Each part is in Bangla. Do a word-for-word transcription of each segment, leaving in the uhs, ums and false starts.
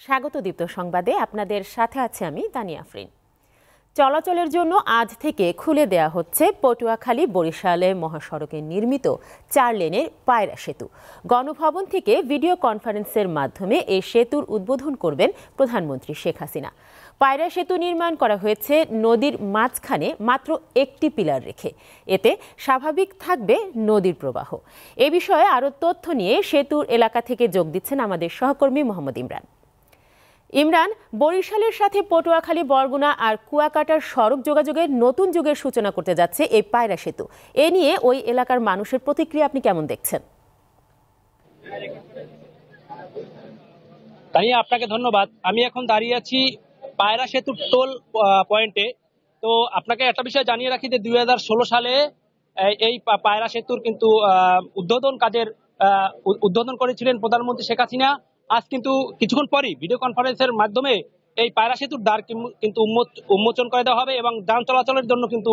স্বাগত দীপ্ত সংবাদে আপনাদের সাথে আছে আমি তানিয়া আফরিন। চলাচলের জন্য আজ থেকে খুলে দেয়া হচ্ছে পটুয়াখালী বরিশালে মহাসড়কে নির্মিত চার লেনের পায়রা সেতু। গণভবন থেকে ভিডিও কনফারেন্সের মাধ্যমে এই সেতুর উদ্বোধন করবেন প্রধানমন্ত্রী শেখ হাসিনা। পায়রা সেতু নির্মাণ করা হয়েছে নদীর মাঝখানে মাত্র একটি পিলার রেখে, এতে স্বাভাবিক থাকবে নদীর প্রবাহ। এ বিষয়ে আরও তথ্য নিয়ে সেতুর এলাকা থেকে যোগ দিচ্ছেন আমাদের সহকর্মী মোহাম্মদ ইমরান। ইমরান, বরিশালের সাথে পটুয়াখালী, বরগুনা আর কুয়াকাটার সড়ক যোগাযোগের নতুন যুগের সূচনা করতে যাচ্ছে এই পায়রা সেতু। এ নিয়ে ওই এলাকার মানুষের প্রতিক্রিয়া আপনি কেমন দেখছেন? তাই আপনাকে ধন্যবাদ। আমি এখন দাঁড়িয়ে আছি পায়রা সেতুর টোল পয়েন্টে। তো আপনাকে একটা বিষয় জানিয়ে রাখি যে দুই হাজার ষোলো সালে এই পায়রা সেতুর কিন্তু উদ্বোধন কাজের উদ্বোধন করেছিলেন প্রধানমন্ত্রী শেখ হাসিনা। আজ কিন্তু কিছুক্ষণ পরই ভিডিও কনফারেন্সের মাধ্যমে এই পায়রা সেতুর দ্বার কিন্তু উন্মোচন করে দেওয়া হবে এবং যান চলাচলের জন্য কিন্তু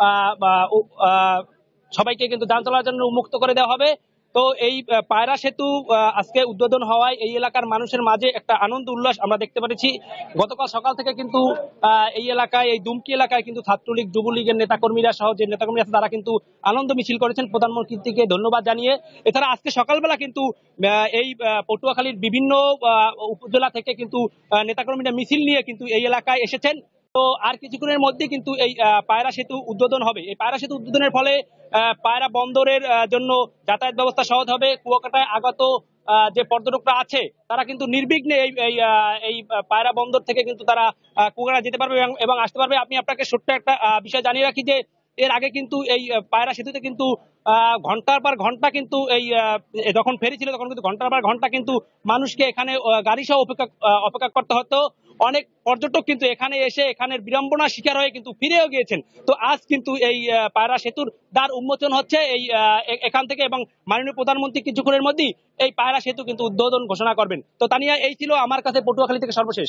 সবাইকে কিন্তু যান চলাচলের জন্য উন্মুক্ত করে দেওয়া হবে। তো এই পায়রা সেতু আজকে উদ্বোধন হওয়ায় এই এলাকার মানুষের মাঝে একটা আনন্দ উল্লাস আমরা দেখতে পেরেছি। গতকাল সকাল থেকে কিন্তু এই এলাকায়, এই দুমকি এলাকায় কিন্তু ছাত্রলীগ, যুবলীগের নেতাকর্মীরা সহ যে নেতাকর্মী আছে তারা কিন্তু আনন্দ মিছিল করেছেন প্রধানমন্ত্রীকে ধন্যবাদ জানিয়ে। এছাড়া আজকে সকালবেলা কিন্তু এই পটুয়াখালীর বিভিন্ন উপজেলা থেকে কিন্তু নেতাকর্মীরা মিছিল নিয়ে কিন্তু এই এলাকায় এসেছেন। তো আর কিছুক্ষণের মধ্যে কিন্তু এই পায়রা সেতু উদ্বোধন হবে। এই পায়রা সেতু উদ্বোধনের ফলে পায়রা বন্দরের জন্য যাতায়াত ব্যবস্থা সহজ হবে। কুয়াকাটায় আগত যে পর্যটকরা আছে তারা কিন্তু নির্বিঘ্নে এই এই পায়রা বন্দর থেকে কিন্তু তারা কুয়াকাটা যেতে পারবে এবং আসতে পারবে। আমি আপনাকে ছোট্ট একটা বিষয় জানিয়ে রাখি যে এর আগে কিন্তু এই পায়রা সেতুতে কিন্তু ঘন্টার পর ঘন্টা কিন্তু এই যখন ফেরি ছিল তখন কিন্তু ঘন্টার পর ঘন্টা কিন্তু মানুষকে এখানে গাড়ি সহ অপেক্ষা অপেক্ষা করতে হতো। অনেক পর্যটক কিন্তু এখানে এসে এখানের বিড়ম্বনা শিকার হয়ে কিন্তু ফিরেও গিয়েছেন। তো আজ কিন্তু এই পায়রা সেতুর দ্বার উন্মোচন হচ্ছে এই এখান থেকে এবং মাননীয় প্রধানমন্ত্রী কিছুক্ষণের মধ্যেই এই পায়রা সেতু কিন্তু উদ্বোধন ঘোষণা করবেন। তো তানিয়া, এই ছিল আমার কাছে পটুয়াখালী থেকে সর্বশেষ।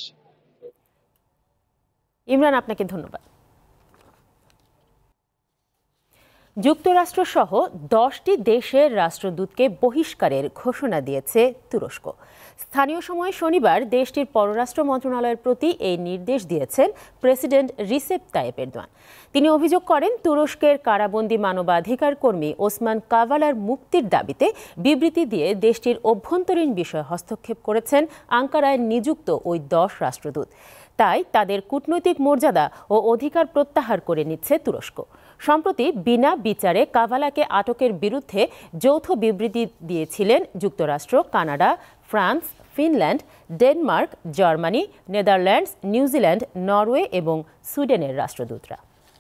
ইমরান, আপনাকে ধন্যবাদ। যুক্তরাষ্ট্রসহ দশটি দেশের রাষ্ট্রদূতকে বহিষ্কারের ঘোষণা দিয়েছে তুরস্ক। স্থানীয় সময় শনিবার দেশটির পররাষ্ট্র মন্ত্রণালয়ের প্রতি এই নির্দেশ দিয়েছেন প্রেসিডেন্ট রিসেপ তাইয়েপ এরদোয়ান। তিনি অভিযোগ করেন, তুরস্কের কারাবন্দী মানবাধিকার কর্মী ওসমান কাভালার মুক্তির দাবিতে বিবৃতি দিয়ে দেশটির অভ্যন্তরীণ বিষয়ে হস্তক্ষেপ করেছেন আঙ্কারায় নিযুক্ত ওই দশ রাষ্ট্রদূত। তাই তাদের কূটনৈতিক মর্যাদা ও অধিকার প্রত্যাহার করে নিচ্ছে তুরস্ক। সম্প্রতি বিনা বিচারে কাভালাকে আটকের বিরুদ্ধে যৌথ বিবৃতি দিয়েছিলেন যুক্তরাষ্ট্র, Canada, France, Finland, Denmark, Germany, Netherlands, New Zealand, Norway এবং সুইডেনের রাষ্ট্রদূতরা।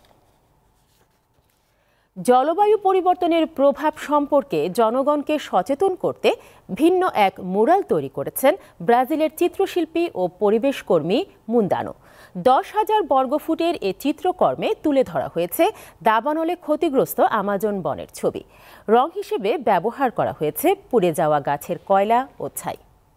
জলবায়ু পরিবর্তনের প্রভাব সম্পর্কে জনগণকে সচেতন করতে ভিন্ন এক মুরাল তৈরি করেছেন ব্রাজিলের চিত্রশিল্পী ও পরিবেশ কর্মী মুন্দানো। দশ হাজার বর্গফুটের এ চিত্রকর্মে তুলে ধরা হয়েছে দাবানলে ক্ষতিগ্রস্ত আমাজন বনের ছবি। রং হিসেবে ব্যবহার করা হয়েছে পুড়ে যাওয়া গাছের কয়লা ও ছাই।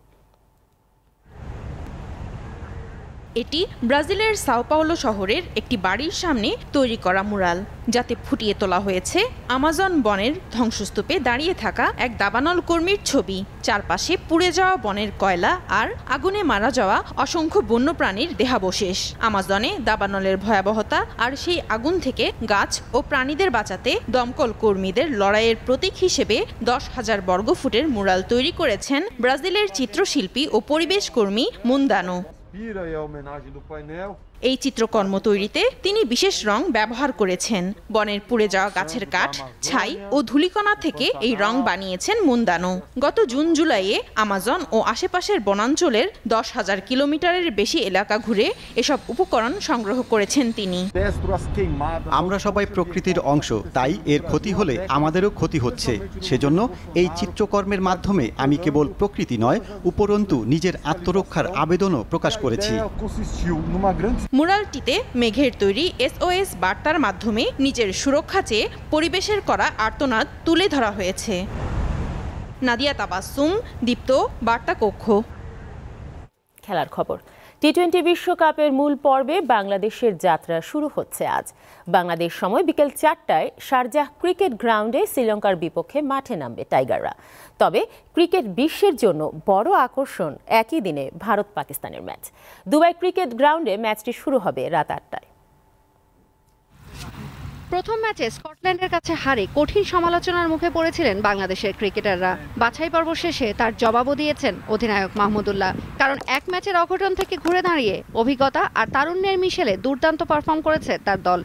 এটি ব্রাজিলের সাও পাওলো শহরের একটি বাড়ির সামনে তৈরি করা মুরাল, যাতে ফুটিয়ে তোলা হয়েছে আমাজন বনের ধ্বংসস্তূপে দাঁড়িয়ে থাকা এক দাবানল কর্মীর ছবি। চারপাশে পুড়ে যাওয়া বনের কয়লা আর আগুনে মারা যাওয়া অসংখ্য বন্যপ্রাণীর দেহাবশেষ। আমাজনে দাবানলের ভয়াবহতা আর সেই আগুন থেকে গাছ ও প্রাণীদের বাঁচাতে দমকল কর্মীদের লড়াইয়ের প্রতীক হিসেবে দশ হাজার বর্গফুটের মুরাল তৈরি করেছেন ব্রাজিলের চিত্রশিল্পী ও পরিবেশ কর্মী মুন্দানো। এই চিত্রকর্ম তৈরিতে তিনি বিশেষ রং ব্যবহার করেছেন। বনের পুড়ে যাওয়া গাছের কাঠ, ছাই ও ধূলিকণা থেকে এই রং বানিয়েছেন মুন্দানো। গত জুন জুলাইয়ে আমাজন ও আশেপাশের বনাঞ্চলের দশ হাজার কিলোমিটারের বেশি এলাকা ঘুরে এসব উপকরণ সংগ্রহ করেছেন তিনি। আমরা সবাই প্রকৃতির অংশ, তাই এর ক্ষতি হলে আমাদেরও ক্ষতি হচ্ছে। সেজন্য এই চিত্রকর্মের মাধ্যমে আমি কেবল প্রকৃতি নয়, উপরন্তু নিজের আত্মরক্ষার আবেদনও প্রকাশ করেছি। মুরালটিতে মেঘের তৈরি এসওএস বার্তার মাধ্যমে নিজের সুরক্ষা চেয়ে পরিবেশের করা আর্তনাদ তুলে ধরা হয়েছে। নাদিয়া তাবাসসুম, দীপ্ত, বার্তা কক্ষ। খেলার খবর। টি টোয়েন্টি বিশ্বকাপের মূল পর্বে বাংলাদেশের যাত্রা শুরু হচ্ছে আজ। বাংলাদেশ সময় বিকেল চারটায় শারজাহ ক্রিকেট গ্রাউন্ডে শ্রীলঙ্কার বিপক্ষে মাঠে নামবে টাইগাররা। তবে ক্রিকেট বিশ্বের জন্য বড় আকর্ষণ একই দিনে ভারত পাকিস্তানের ম্যাচ। দুবাই ক্রিকেট গ্রাউন্ডে ম্যাচটি শুরু হবে রাত আটটায়। প্রথম ম্যাচে স্কটল্যান্ডের কাছে হারে কঠিন সমালোচনার মুখে পড়েছিলেন বাংলাদেশের ক্রিকেটাররা। বাছাই পর্ব শেষে তার জবাবও দিয়েছেন অধিনায়ক মাহমুদুল্লাহ। কারণ এক ম্যাচের অঘটন থেকে ঘুরে দাঁড়িয়ে অভিজ্ঞতা আর তারুণ্যের মিশেলে দুর্দান্ত পারফর্ম করেছে তার দল।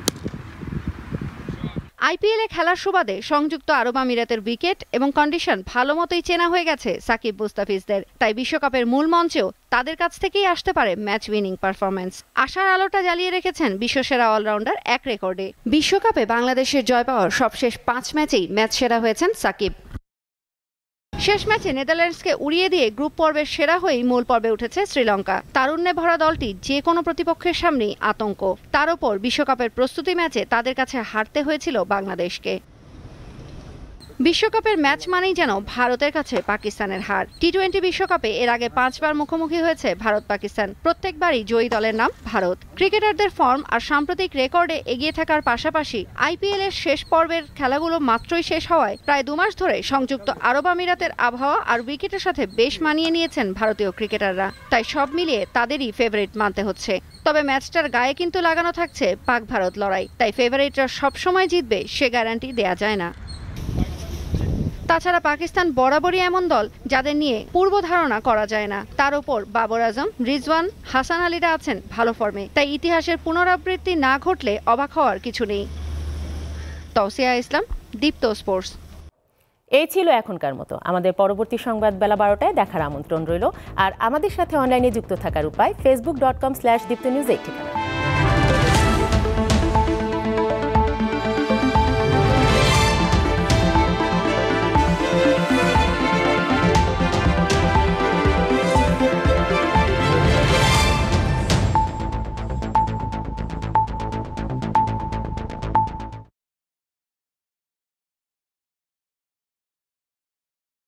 আইপিএলে খেলার সুবাদে সংযুক্ত আরব আমিরাতের উইকেট এবং কন্ডিশন ভালো মতোই চেনা হয়ে গেছে সাকিব মুস্তাফিজদের। তাই বিশ্বকাপের মূল মঞ্চেও তাদের কাছ থেকেই আসতে পারে ম্যাচ উইনিং পারফরম্যান্স। আশার আলোটা জ্বালিয়ে রেখেছেন বিশ্বসেরা অলরাউন্ডার এক রেকর্ডে। বিশ্বকাপে বাংলাদেশের জয় পাওয়ার সবশেষ পাঁচ ম্যাচেই ম্যাচ সেরা হয়েছেন সাকিব। শেষ ম্যাচে নেদারল্যান্ডসকে উড়িয়ে দিয়ে গ্রুপ পর্বের সেরা হয়েই মূল পর্বে উঠেছে শ্রীলঙ্কা। তারুণ্যে ভরা দলটি যে কোনো প্রতিপক্ষের সামনেই আতঙ্ক। তার ওপর বিশ্বকাপের প্রস্তুতি ম্যাচে তাদের কাছে হারতে হয়েছিল বাংলাদেশকে। বিশ্বকাপের ম্যাচ মানেই যেন ভারতের কাছে পাকিস্তানের হার। টি টোয়েন্টি বিশ্বকাপে এর আগে পাঁচবার মুখোমুখি হয়েছে ভারত পাকিস্তান। প্রত্যেকবারই জয়ী দলের নাম ভারত। ক্রিকেটারদের ফর্ম আর সাম্প্রতিক রেকর্ডে এগিয়ে থাকার পাশাপাশি আইপিএল এর শেষ পর্বের খেলাগুলো মাত্রই শেষ হওয়ায় প্রায় দু মাস ধরে সংযুক্ত আরব আমিরাতের আবহাওয়া আর উইকেটের সাথে বেশ মানিয়ে নিয়েছেন ভারতীয় ক্রিকেটাররা। তাই সব মিলিয়ে তাদেরই ফেভারিট মানতে হচ্ছে। তবে ম্যাচটার গায়ে কিন্তু লাগানো থাকছে পাক ভারত লড়াই। তাই ফেভারিটরা সবসময় জিতবে সে গ্যারান্টি দেয়া যায় না। তাছাড়া পাকিস্তান বরাবরই এমন দল যাদের নিয়ে পূর্ব ধারণা করা যায় না। তার উপর বাবর আজম, রিজওয়ান, হাসান আলীরা আছেন ভালো ফর্মে। তাই ইতিহাসের পুনরাবৃত্তি না ঘটলে অবাক হওয়ার কিছু নেই। তৌসিয়া ইসলাম, দীপ্ত স্পোর্টস। এই ছিল এখনকার মতো। আমাদের পরবর্তী সংবাদ বেলা বারোটায় দেখার আমন্ত্রণ রইল। আর আমাদের সাথে অনলাইনে যুক্ত থাকার উপায় Facebook dot com slash Deepto news এই ঠিকানা।